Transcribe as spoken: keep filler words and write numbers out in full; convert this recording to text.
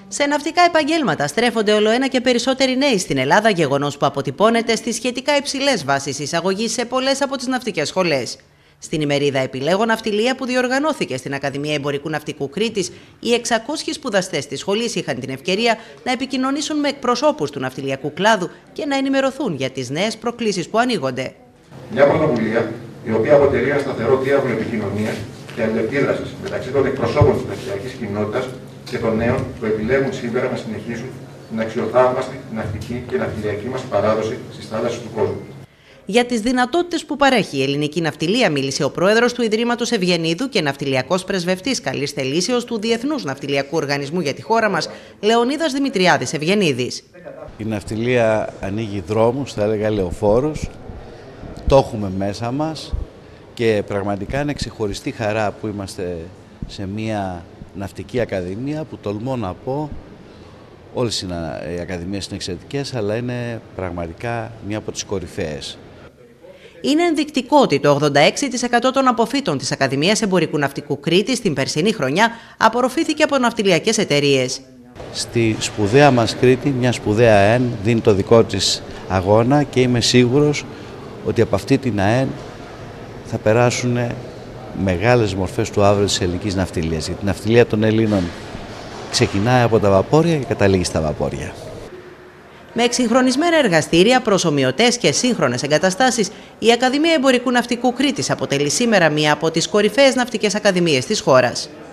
Σε ναυτικά επαγγέλματα στρέφονται ολοένα και περισσότεροι νέοι στην Ελλάδα, γεγονός που αποτυπώνεται στις σχετικά υψηλές βάσεις εισαγωγής σε πολλές από τις ναυτικές σχολές. Στην ημερίδα Επιλέγω Ναυτιλία που διοργανώθηκε στην Ακαδημία Εμπορικού Ναυτικού Κρήτης, οι εξακόσιοι σπουδαστές της σχολής είχαν την ευκαιρία να επικοινωνήσουν με εκπροσώπους του ναυτιλιακού κλάδου και να ενημερωθούν για τις νέες προκλήσεις που ανοίγονται. Μια πρωτοβουλία η οποία αποτελεί ένα σταθερό διάβλο επικοινωνίας και αλληλεπίδρασης μεταξύ των εκπροσώπων της ναυτιλιακής κοινότητας και των νέων που επιλέγουν σήμερα να συνεχίσουν την αξιοθαύμαστη ναυτική και ναυτιλιακή μας παράδοση στις θάλασσες του κόσμου. Για τις δυνατότητες που παρέχει η ελληνική ναυτιλία μίλησε ο πρόεδρος του Ιδρύματος Ευγενίδου και ναυτιλιακός πρεσβευτής καλής θελήσεως του Διεθνούς Ναυτιλιακού Οργανισμού για τη χώρα μας, Λεωνίδας Δημητριάδης Ευγενίδης. Η ναυτιλία ανοίγει δρόμους, θα έλεγα λεωφόρους, το έχουμε μέσα μας και πραγματικά είναι ξεχωριστή χαρά που είμαστε σε μια ναυτική ακαδημία που τολμώ να πω, όλες οι ακαδημίες είναι εξαιρετικές, αλλά είναι πραγματικά μια από τις κορυφαίες. Είναι ενδεικτικό ότι το ογδόντα έξι τοις εκατό των αποφύτων της Ακαδημίας Εμπορικού Ναυτικού Κρήτης την περσινή χρονιά απορροφήθηκε από ναυτιλιακές εταιρείες. Στη σπουδαία μας Κρήτη, μια σπουδαία ΑΕΝ δίνει το δικό της αγώνα και είμαι σίγουρος ότι από αυτή την ΑΕΝ θα περάσουν μεγάλες μορφές του αύριο της ελληνικής ναυτιλίας. Γιατί η ναυτιλία των Ελλήνων ξεκινάει από τα βαπόρια και καταλήγει στα βαπόρια. Με εξυγχρονισμένα εργαστήρια, προσομοιωτές και σύγχρονες εγκαταστάσεις, η Ακαδημία Εμπορικού Ναυτικού Κρήτης αποτελεί σήμερα μία από τις κορυφαίες ναυτικές ακαδημίες της χώρας.